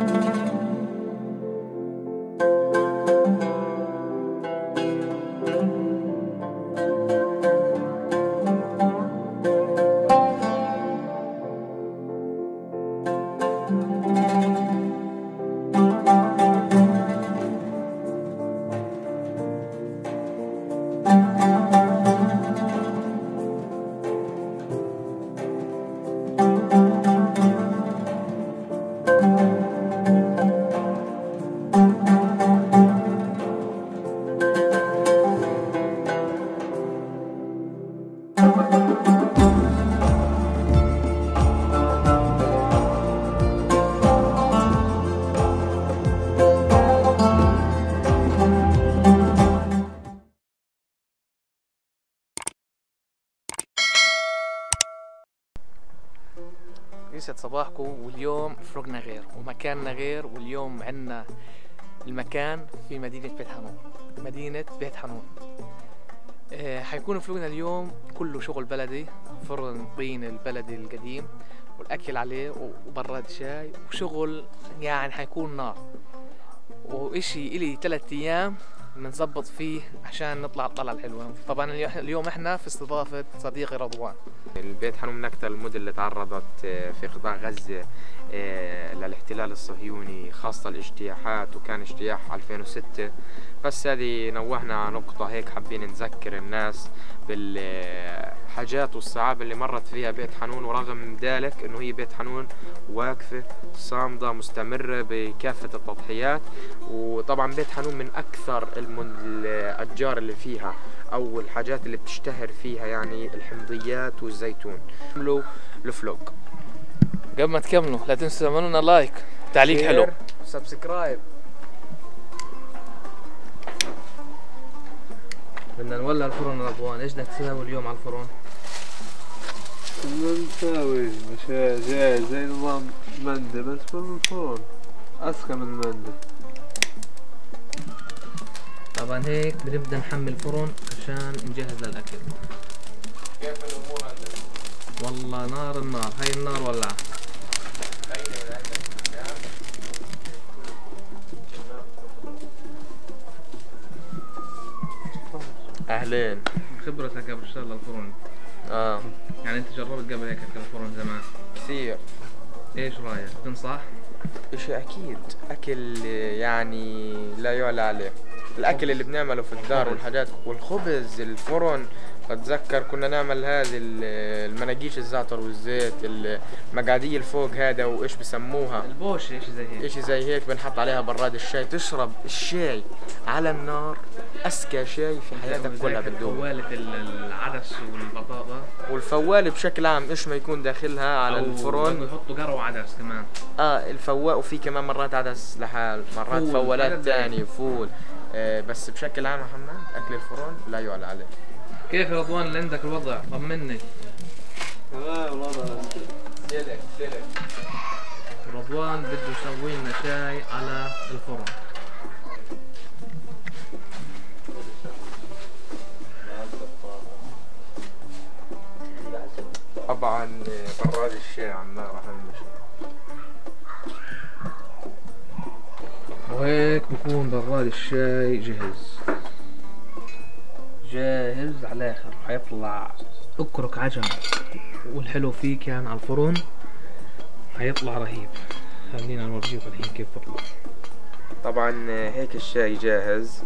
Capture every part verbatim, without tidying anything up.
يسعد صباحكم. واليوم فلوقنا غير ومكاننا غير، واليوم عندنا المكان في مدينة بيت حنون. مدينة بيت حنون آه حيكون فلوقنا اليوم كله شغل بلدي، فرن طين البلدي القديم والأكل عليه وبراد شاي وشغل، يعني حيكون نار. وإشي إلي ثلاث أيام بنظبط فيه عشان نطلع الطلعة الحلوة. طبعا اليوم احنا في استضافة صديقي رضوان. البيت حنون من أكثر المدن اللي تعرضت في قطاع غزة للاحتلال الصهيوني، خاصة الاجتياحات، وكان اجتياح ألفين وستة. بس هذه نوهنا نقطة هيك حابين نذكر الناس بالحاجات والصعاب اللي مرت فيها بيت حنون، ورغم ذلك انه هي بيت حنون واقفة صامدة مستمرة بكافة التضحيات. وطبعا بيت حنون من اكثر الاشجار اللي فيها او الحاجات اللي بتشتهر فيها يعني الحمضيات والزيتون. كملوا الفلوق. قبل ما تكملوا لا تنسوا تعملوا لنا لايك، تعليق حلو، سبسكرايب. بدنا نولع الفرن رضوان. ايش بدك تسوي اليوم على الفرن؟ بدنا نسوي مشاي جاهز زي نظام مندي، بس من الفرن أذكى من المندي. طبعا هيك بنبدا نحمل الفرن عشان نجهز للاكل. كيف الامور عندك؟ والله نار النار، هاي النار ولعة. اهلين. خبرتك قبل اشتغل الفرن؟ اه يعني انت جربت قبل هيك اكل الفرن زمان؟ كثير. ايش رايك؟ تنصح؟ اشي اكيد اكل يعني لا يعلى عليه. الاكل اللي بنعمله في الدار والحاجات والخبز الفرن، بتذكر كنا نعمل هذه المناقيش الزعتر والزيت، المقاديل فوق هذا وايش بسموها البوشه، اشي زي هيك اشي زي هيك بنحط عليها براد الشاي، تشرب الشاي على النار، اسكى شاي في حياتك كلها بتذوق. فوالة العدس والبطاطا والفوالة بشكل عام ايش ما يكون داخلها على الفرن، يحطوا قرع وعدس كمان. اه الفواء، وفي كمان مرات عدس لحال، مرات فوالات ثانية فول. آه بس بشكل عام محمد اكل الفرن لا يعلى عليه. كيف يا رضوان اللي عندك الوضع؟ طمني. تمام الوضع. سلك سلك. رضوان بده يسوي لنا شاي على الفرن. طبعا براد الشاي على النار اهم شيء. وهيك بكون براد الشاي جاهز جاهز على الاخر، حيطلع اكرك عجم. والحلو فيه كان على الفرن حيطلع رهيب. خلينا نورجيكم الحين كيف بطلع. طبعا هيك الشاي جاهز.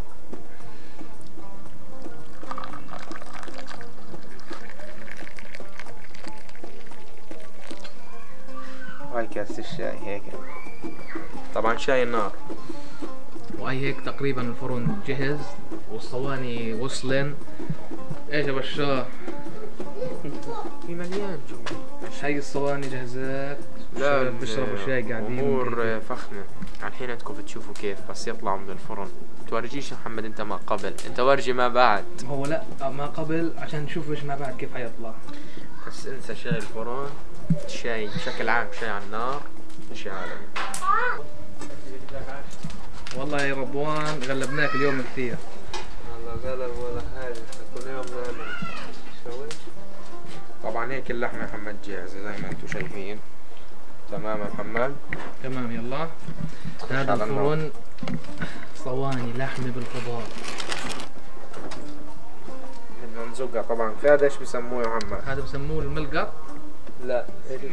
هاي كاس الشاي هيك. طبعا شاي النار. وهي هيك تقريبا الفرن جهز والصواني وصلن. ايش يا بشار؟ في مليان جوا. هاي الصواني جهزت. لا بيشربوا شاي قاعدين. امور فخمه. الحين انتكم بتشوفوا كيف بس يطلعوا من الفرن. تورجيش محمد انت ما قبل، انت ورجي ما بعد. هو لا ما قبل عشان نشوف ايش ما بعد كيف حيطلع. بس انسى شاي الفرن، الشاي بشكل عام شاي على النار شيء عالمي. والله يا رضوان غلبناك اليوم كثير. والله غلب ولا حاجة، كل يوم نعمل شوي. طبعا هيك اللحمة محمد جاهزة زي ما انتم شايفين. تمام يا محمد. تمام يلا. هذا الفرن صواني لحمة بالخضار. بدنا نزقها طبعا. في هذا ايش بسموه يا محمد؟ هذا بسموه الملقط. لا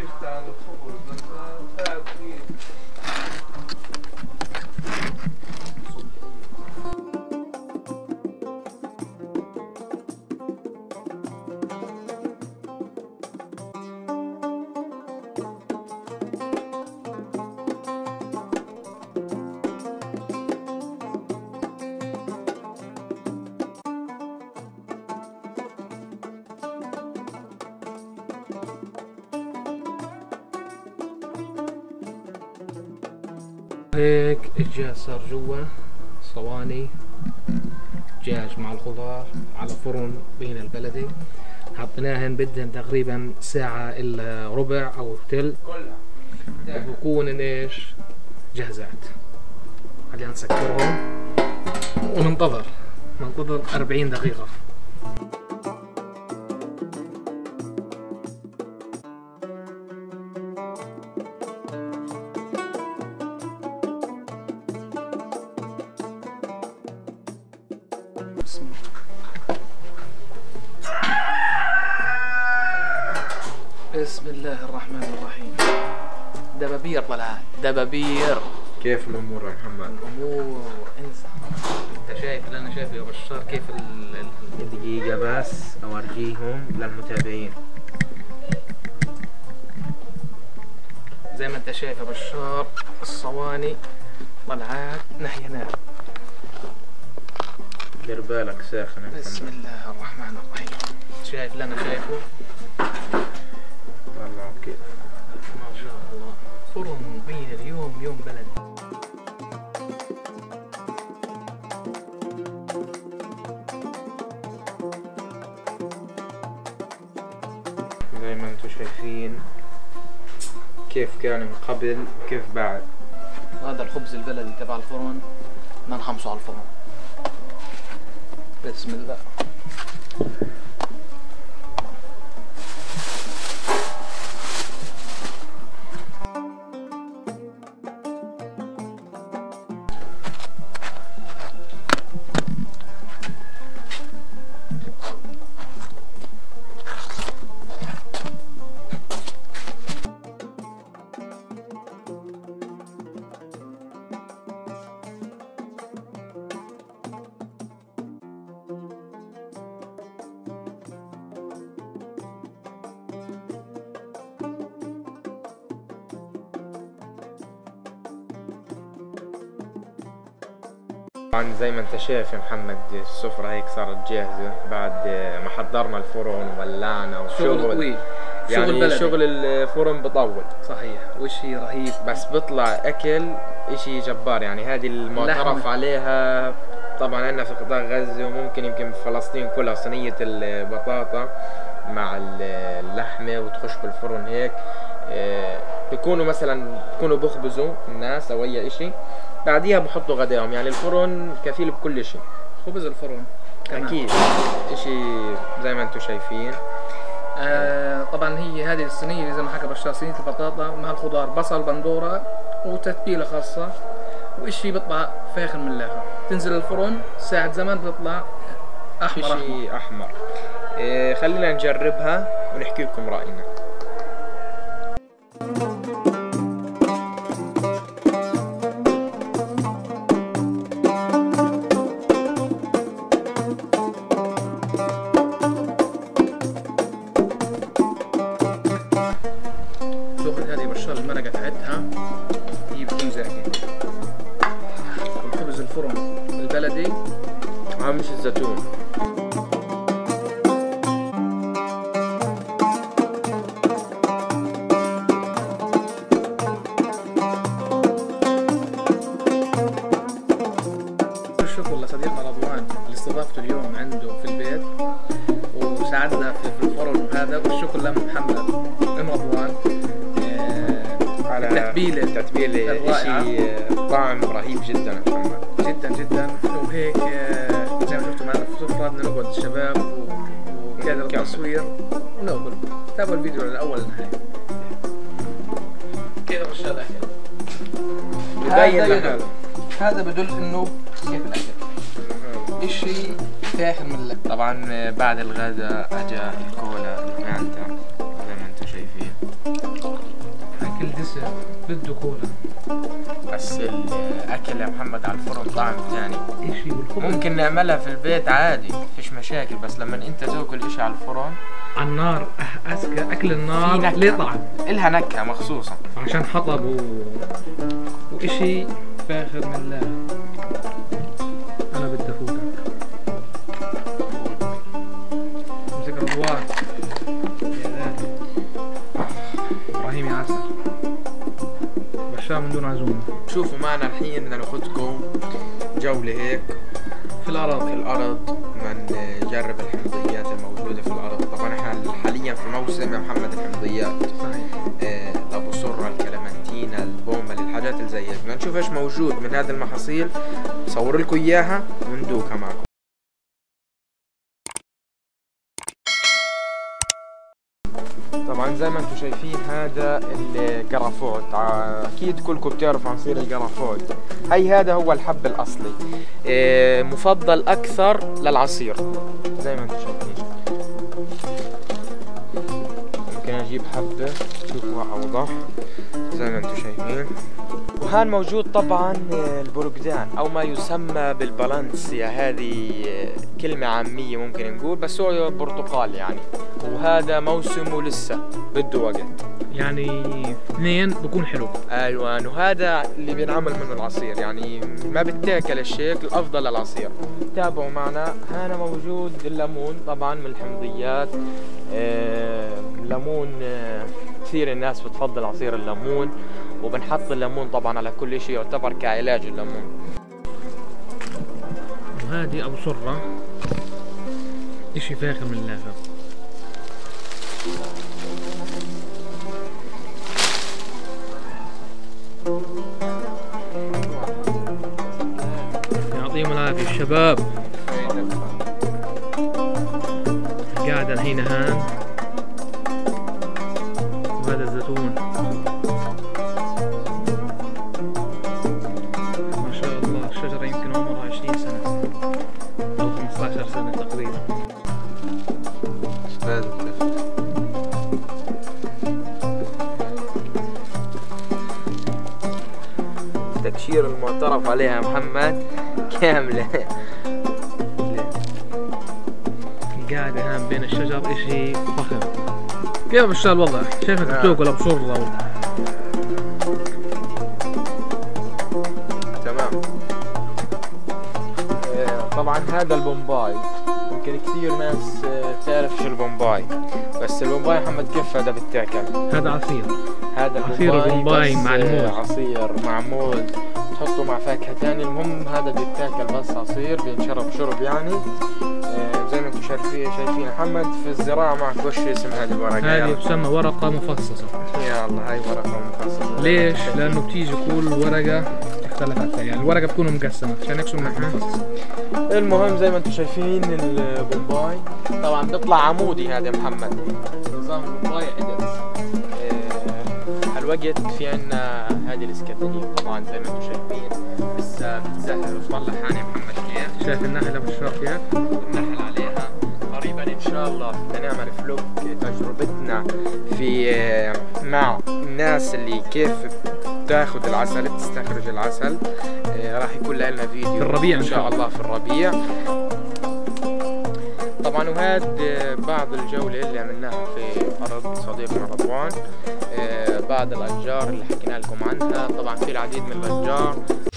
هيك الدجاج صار جوا صواني دجاج مع الخضار على فرن بين البلدي. حطيناهن بدهن تقريبا ساعة الا ربع او تلت وبكون ايش جهزات. خلينا نسكرهم وننتظر ننتظر أربعين دقيقة. بسم الله. بسم الله الرحمن الرحيم. دبابير طلعت دبابير. كيف الامور يا محمد؟ الامور انسى. انت شايف اللي انا شايفه يا بشار كيف ال دقيقة بس اورجيهم للمتابعين. زي ما انت شايف يا بشار الصواني طلعت ناحية نار. دير بالك ساخنة. بسم الله الرحمن الرحيم. شايف اللي انا شايفه؟ والله كيف ما شاء الله. فرن بين اليوم يوم بلد. زي ما انتم شايفين كيف كان من قبل وكيف بعد. هذا الخبز البلدي تبع الفرن ما نحمصه على الفرن. بسم الله. طبعا زي ما انت شايف يا محمد السفرة هيك صارت جاهزة بعد ما حضرنا الفرن وولعنا وشغل. شغل طويل. يعني شغل بلدي. شغل الفرن بطول. صحيح وشي رهيب. بس بيطلع اكل اشي جبار. يعني هذه المعترف اللحمة. عليها طبعا عندنا في قطاع غزة وممكن يمكن في فلسطين كلها صينية البطاطا مع اللحمة وتخش بالفرن هيك. بيكونوا مثلا بيكونوا بخبزوا الناس او اي اشي بعديها بحطوا غداهم. يعني الفرن كفيل بكل شيء. خبز الفرن كمان. اكيد اشي زي ما انتم شايفين. آه طبعا هي هذه الصينيه زي ما حكى بشار صينيه البطاطا مع الخضار بصل بندوره وتتبيله خاصه واشي بيطلع فاخر من الاخر. تنزل الفرن ساعه زمان بتطلع احمر احمر. اشي احمر. إيه خلينا نجربها ونحكي لكم راينا. تاخذ هذه بشار المرقه تاعتها هي بتكون زاكيه. الخبز الفرن البلدي اه مش الزيتون. الشكر لصديقنا رضوان لاستضافته اليوم عنده في البيت وساعدنا في الفرن وهذا. والشكر لمحمد ام رضوان على التتبيله التتبيله الرائعة. شيء طعم رهيب جدا يا محمد. جدا جدا. وهيك زي ما شفتوا معنا في السفره بدنا نقعد الشباب وكان التصوير وناكل. تابعوا الفيديو من الاول للنهايه. اشهر الاكل. ببين هذا لك يدل هذا بدل انه كيف الاكل. اشي فاخر من اللك. طبعا بعد الغداء اجا الكولا الفانتا زي ما انتم شايفين. اكل دسم بده كولا. بس الاكل يا محمد على الفرن طعم ثاني. اشي والخبز ممكن نعملها في البيت عادي فيش مشاكل، بس لما انت تاكل اشي على الفرن على النار أسكى اكل في النار نكهة. ليه طعم الها نكهه مخصوصه عشان حطب و... واشي فاخر من الله. انا بدي افوتك. امسك رضوان يا ذاتي. ابراهيم يعسر بشار من دون عزومه. شوفوا معنا الحين بدنا ناخذكم جوله هيك في الارض في الارض، نجرب الحمضيات الموجوده في الارض. طبعا احنا حاليا في موسم يا محمد الحمضيات. صحيح. آه، الابو سره، الكلمنتينا، البومل، الحاجات اللي زي هيك. بدنا نشوف ايش موجود من هذه المحاصيل، نصور لكم اياها وندوقها معكم. طبعا زي ما انتم شايفين هذا القرافوت، اكيد كلكم بتعرفوا عصير القرافوت. هي هذا هو الحب الاصلي، آه، مفضل اكثر للعصير زي ما انتم شايفين. ممكن اجيب حبه تشوفوها اوضح زي ما انتم شايفين. وهان موجود طبعا البرقدان او ما يسمى بالبالانسيا، هذه كلمة عامية ممكن نقول، بس هو برتقال يعني. وهذا موسمه لسه بده وقت، يعني اثنين بكون حلو. ايوه. وهذا اللي بينعمل منه العصير، يعني ما بتاكل الشيك، الافضل للعصير. تابعوا معنا. هنا موجود الليمون طبعا من الحمضيات. آه الليمون آه كثير الناس بتفضل عصير الليمون، وبنحط الليمون طبعا على كل شيء، يعتبر كعلاج الليمون. وهذه ابو سره اشي فاخر من الاخر. يعطيهم العافيه الشباب. قاعد الحين هان. وهذا الزيتون ما شاء الله. الشجرة يمكن عمرها عشرين سنة أو خمسة عشر سنة تقريبا. تكشير المعترف عليها يا محمد كاملة. قاعدة هان بين الشجر اشي فخم. كيف بشار الوضع؟ شايفك بتاكل ابو سرة. تمام. طبعا هذا البومباي، يمكن كثير ناس تعرف شو البومباي، بس البومباي محمد كيف هذا بتاكل؟ هذا عصير. هذا عصير البومباي مع الموز. عصير مع موز، تحطه مع فاكهة تاني. المهم هذا بيتاكل بس عصير، بينشرب شرب يعني. آه زي ما انتم شايفين شايفين محمد في الزراعة معك وش اسم هذه الورقة؟ هذه تسمى ورقة مفصصة. يا الله هاي ورقة مفصصة. ليش؟ لأنه بتيجي كل ورقة تختلف عن يعني الورقة بتكون مقسمة عشان هيك سميت مفصصة. المهم زي ما انتم شايفين البومباي طبعا بيطلع عمودي. هذا محمد نظام البومباي عدل. الوقت في عنا هذه الاسكندريه طبعا زي ما انتم شايفين لسه بتزهر وتطلع حالي محمد كيف. شايف النحله بشار كيف؟ بنحل عليها قريبا ان شاء الله. بدنا نعمل فلوق تجربتنا في مع الناس اللي كيف بتاخذ العسل، بتستخرج العسل. راح يكون لنا فيديو في الربيع ان شاء الله في الربيع طبعا. وهذا بعض الجولة اللي عملناها في أرض صديقنا رضوان. بعض الأشجار اللي حكينا لكم عنها. طبعا في العديد من الأشجار